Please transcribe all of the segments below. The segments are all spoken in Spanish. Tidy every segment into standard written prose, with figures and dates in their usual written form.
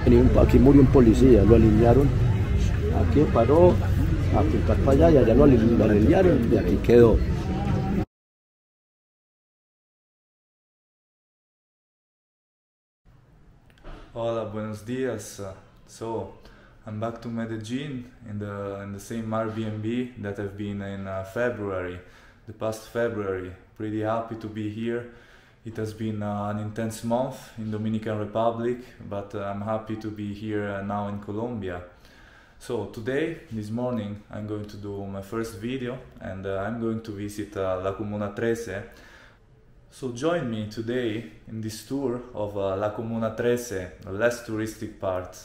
Aquí murió un policía, lo alinearon, aquí paró a apuntar para allá y allá lo alinearon y aquí quedó. Hola, buenos días. So, I'm back to Medellin in the same Airbnb that I've been in February, the past February. Pretty happy to be here. It has been an intense month in Dominican Republic, but I'm happy to be here now in Colombia. So today, this morning, I'm going to do my first video and I'm going to visit La Comuna 13. So join me today in this tour of La Comuna 13, the less touristic part.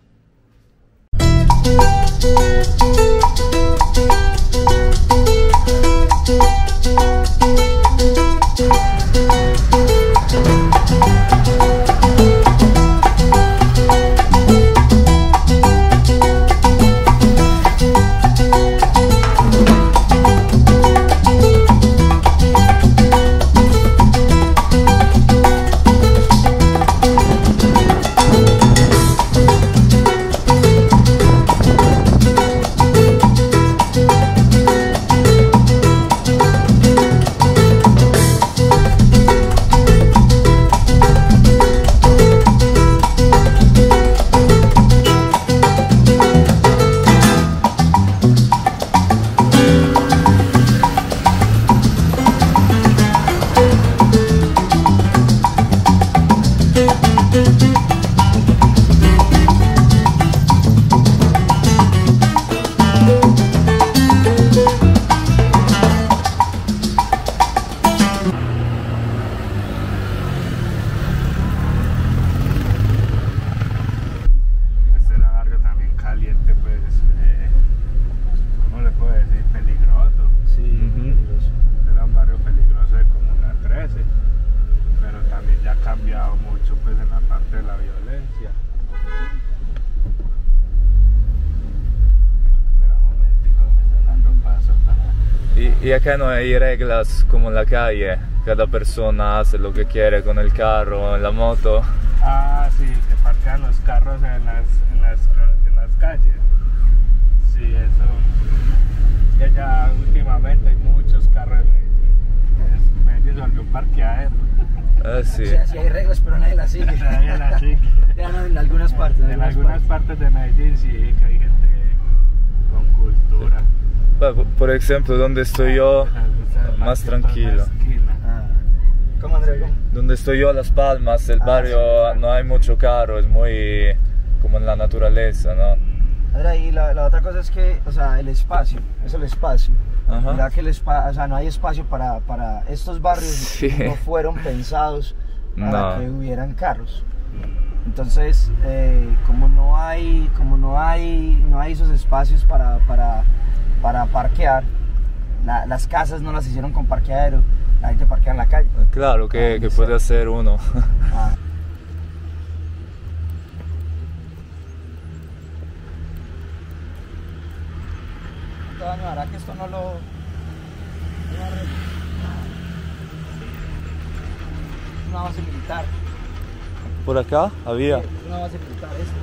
Y acá no hay reglas como en la calle, cada persona hace lo que quiere con el carro, en la moto. Ah, sí, que parquean los carros en las calles. Sí, eso. Que ya últimamente hay muchos carros en Medellín. Medellín se volvió un parqueadero. Sí. O sea, sí hay reglas, pero nadie las sigue. Nadie las sigue. Ya no, en algunas partes. En algunas partes de Medellín sí, que hay gente con cultura. Por ejemplo, donde estoy yo, más tranquilo. ¿Cómo, André? Donde estoy yo, Las Palmas, el barrio, sí, no hay mucho carro, es muy como en la naturaleza, ¿no? André, y la otra cosa es que, o sea, el espacio, es el espacio. Ajá. Mira que o sea, no hay espacio para estos barrios, sí, no fueron pensados para que hubieran carros. Entonces, como no hay esos espacios para parquear, las casas no las hicieron con parqueadero, la gente parquea en la calle. Claro, que puede hacer uno. ¿Hará que esto no lo... una base militar? ¿Por acá había? Sí, es una base militar esto.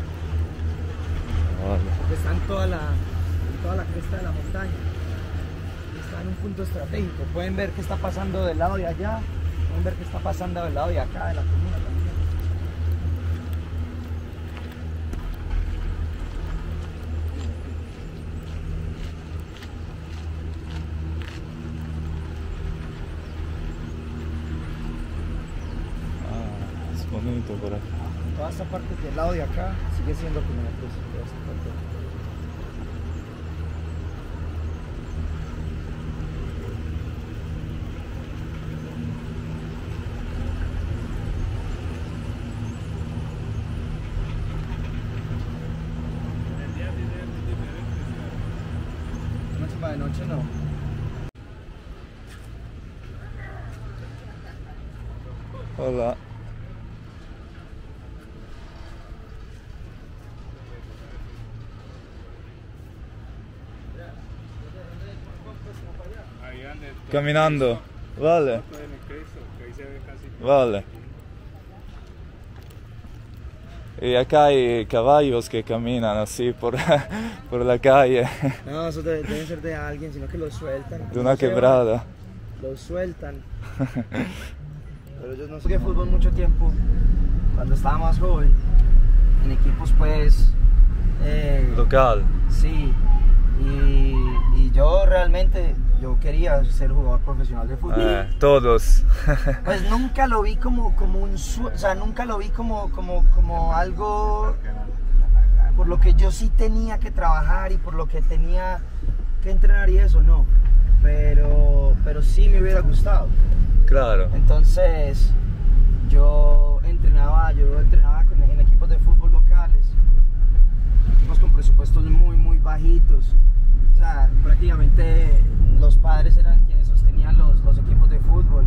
Vale. Está en toda la cresta de la montaña. Está en un punto estratégico. Pueden ver qué está pasando del lado de allá. Pueden ver qué está pasando del lado de acá, de la comuna también. Es bonito por acá. Toda esta parte del lado de acá sigue siendo como una cosa. Toda esta parte. De noche no. Hola. Caminando. Vale. Vale. Y acá hay caballos que caminan así por, por la calle. No, eso debe ser de alguien, sino que los sueltan. De una quebrada. Los sueltan. Pero yo no jugué fútbol mucho tiempo, cuando estaba más joven, en equipos pues... Local. Sí, y yo realmente, yo quería ser jugador profesional de fútbol. Todos. Pues nunca lo vi como un sueño, o sea, nunca lo vi como algo por lo que yo sí tenía que trabajar y por lo que tenía que entrenar y eso, no. Pero sí me hubiera gustado. Claro. Entonces, yo entrenaba en equipos de fútbol locales, equipos con presupuestos muy bajitos. O sea, prácticamente los padres eran quienes sostenían los equipos de fútbol.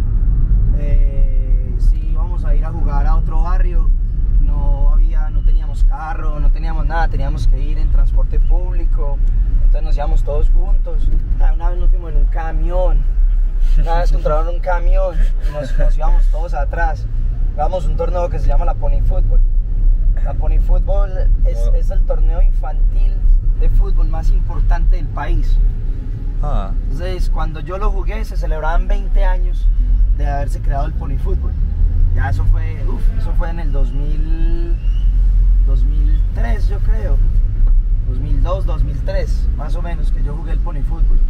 Si íbamos a ir a jugar a otro barrio, no teníamos carro, no teníamos nada, teníamos que ir en transporte público. Entonces nos íbamos todos juntos. Una vez nos fuimos en un camión, una vez contrataron un camión y nos íbamos todos atrás. Jugamos un torneo que se llama la Pony Football. La Pony Football es el torneo infantil de fútbol más importante del país. Entonces, cuando yo lo jugué, se celebraban 20 años de haberse creado el Pony Football. Ya eso fue en el 2003, yo creo. 2002, 2003, más o menos, que yo jugué el Pony Football.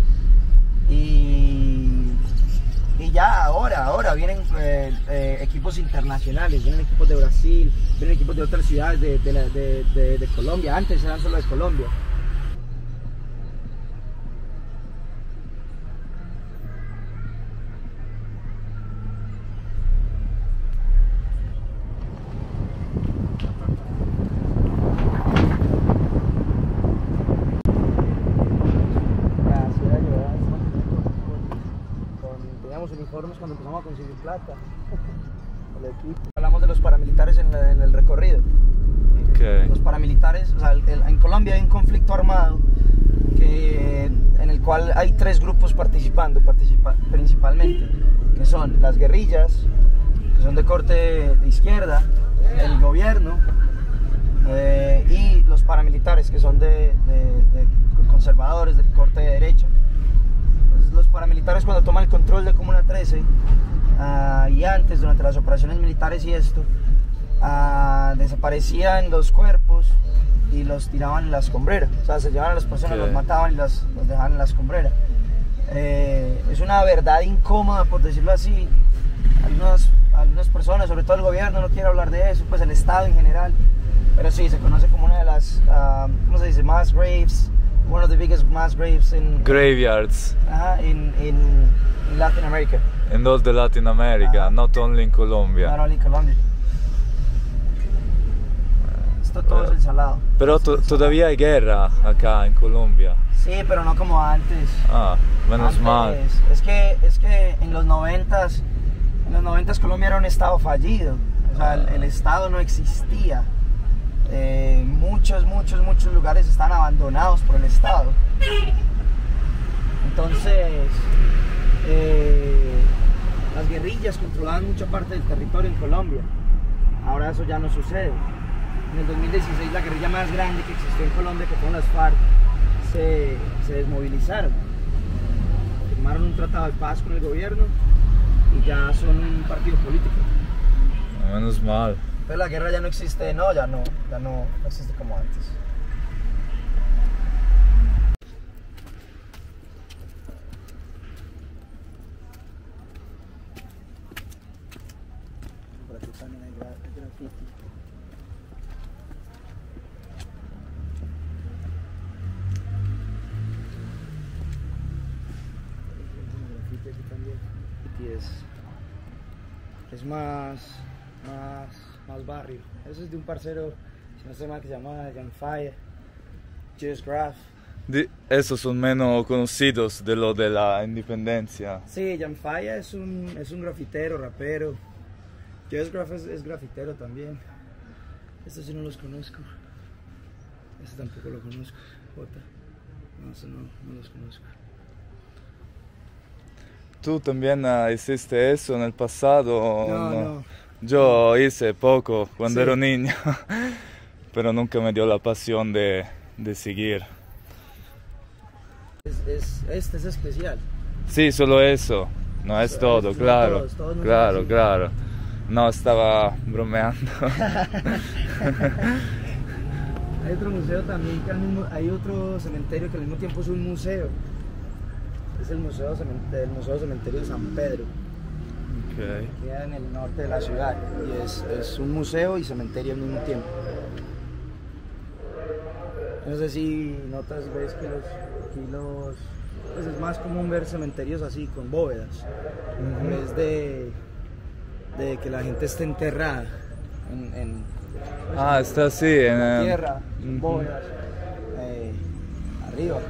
Y ya ahora vienen equipos internacionales, vienen equipos de Brasil, vienen equipos de otras ciudades de Colombia. Antes eran solo de Colombia. Uniformes cuando empezamos a conseguir plata. El equipo. Hablamos de los paramilitares en el recorrido. Okay. Los paramilitares, o sea, en Colombia hay un conflicto armado en el cual hay tres grupos participando principalmente, que son las guerrillas, que son de corte de izquierda, el gobierno, y los paramilitares, que son de conservadores, de corte de derecha. Los paramilitares, cuando toman el control de Comuna 13 y antes, durante las operaciones militares y esto, desaparecían los cuerpos y los tiraban en la escombrera. O sea, se llevaban a las personas, los mataban y los dejaban en la escombrera. Es una verdad incómoda, por decirlo así. Algunas personas, sobre todo el gobierno, no quiere hablar de eso, pues el Estado en general. Pero sí, se conoce como una de las, ¿cómo se dice? Mass graves. One of the biggest mass graves in graveyards in Latin America. In all the Latin America, not only in Colombia. Not only in Colombia. Esto todo es el salado. Pero todavía hay guerra acá en Colombia. Sí, pero no como antes. Menos mal. Es que en los 90s Colombia era un estado fallido. O sea, el estado no existía. Muchos lugares están abandonados por el Estado. Entonces, las guerrillas controlaban mucha parte del territorio en Colombia. Ahora eso ya no sucede. En el 2016 la guerrilla más grande que existió en Colombia, que fueron las FARC, se desmovilizaron. Firmaron un tratado de paz con el gobierno y ya son un partido político. Menos mal. Pero la guerra ya no existe, ya no existe como antes. Por aquí también hay graffiti. Graffiti aquí también. Es más barrio. Eso es de un parcero, si no sé mal, que se llama Young Fire, Just Graph. Esos son menos conocidos de lo de la independencia. Sí, Young Fire es un grafitero, rapero. Just Graph es grafitero también. Estos sí no los conozco. Este tampoco lo conozco. Jota. No, eso no los conozco. ¿Tú también hiciste eso en el pasado? No. Yo hice poco cuando era niño. pero nunca me dio la pasión de seguir. Este es especial. Sí, solo eso, no es todo, claro, claro, claro. No, estaba bromeando. Hay otro museo también, hay otro cementerio que al mismo tiempo es un museo. Es el Museo Cementerio de San Pedro. Okay. Queda en el norte de la ciudad y es un museo y cementerio al mismo tiempo. No sé si notas, ves que pues es más común ver cementerios así, con bóvedas, en vez de que la gente esté enterrada está así, en tierra, bóvedas, arriba.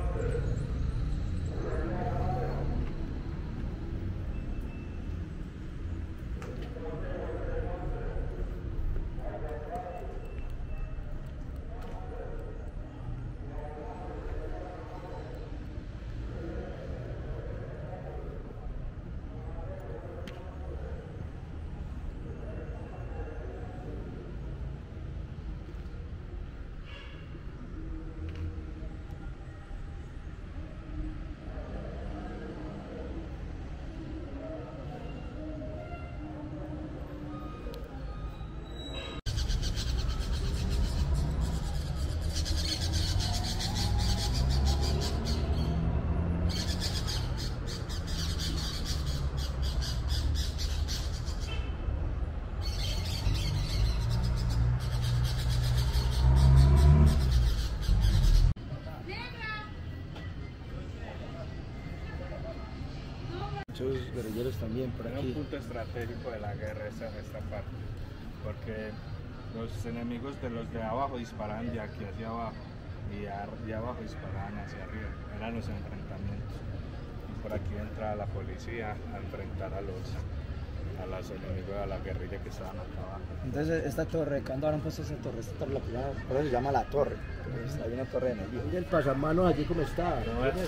Muchos guerrilleros también por aquí. Es un punto estratégico de la guerra esta parte, porque los enemigos de los de abajo disparaban de aquí hacia abajo y de abajo disparaban hacia arriba, eran los enfrentamientos. Y por aquí entra la policía a enfrentar a los enemigos de la guerrilla que estaban acá abajo. Entonces esta torre, ¿cuándo habrán puesto esa torre? Esta torre por eso se llama la torre, hay una torre en allí. Y el pasamanos allí como está,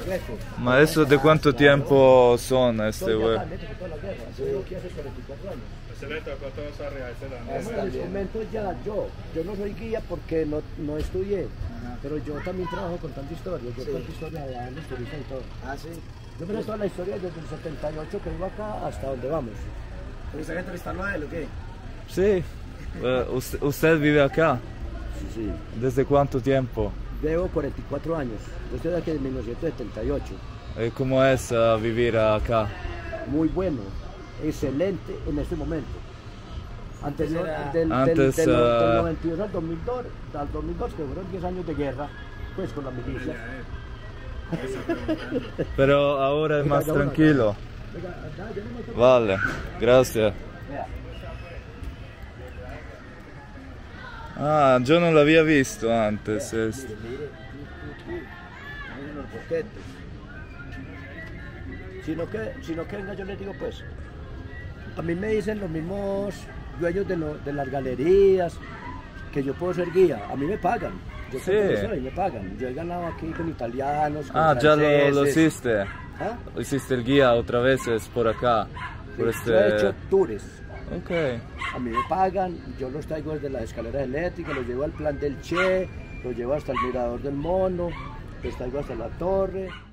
Ma eso de cuánto tiempo son este güey? Sí. Que hace 44 años. Se le tocó todo eso arriba, En el momento ya yo no soy guía porque no estudié, pero yo también trabajo contando historias, yo cuento historias allá en los turistas y todo. Ah, sí. Yo me toda la historia desde el 78 que vivo acá hasta donde vamos. ¿Te gustaría entrevistarlo a él o qué? Sí. ¿Usted vive acá? Sí. ¿Desde cuánto tiempo? Llevo 44 años, yo estoy aquí en 1978. ¿Cómo es vivir acá? Muy bueno, excelente en este momento. Antes del 92 al 2002, que fueron 10 años de guerra, pues con la milicia. Pero ahora es más tranquilo. Vale, gracias. Ah, yo no lo había visto antes. Mire, los boquetes. Sino que venga, yo les digo pues, a mí me dicen los mismos dueños de las galerías que yo puedo ser guía, a mí me pagan. Yo soy, me pagan. Yo he ganado aquí con italianos, con ya franceses. lo hiciste. ¿Ah? Hiciste el guía otra vez por acá. Por Yo he hecho tours. Ok. A mí me pagan, yo los traigo desde las escaleras eléctricas, los llevo al plan del Che, los llevo hasta el mirador del Mono, los traigo hasta la torre.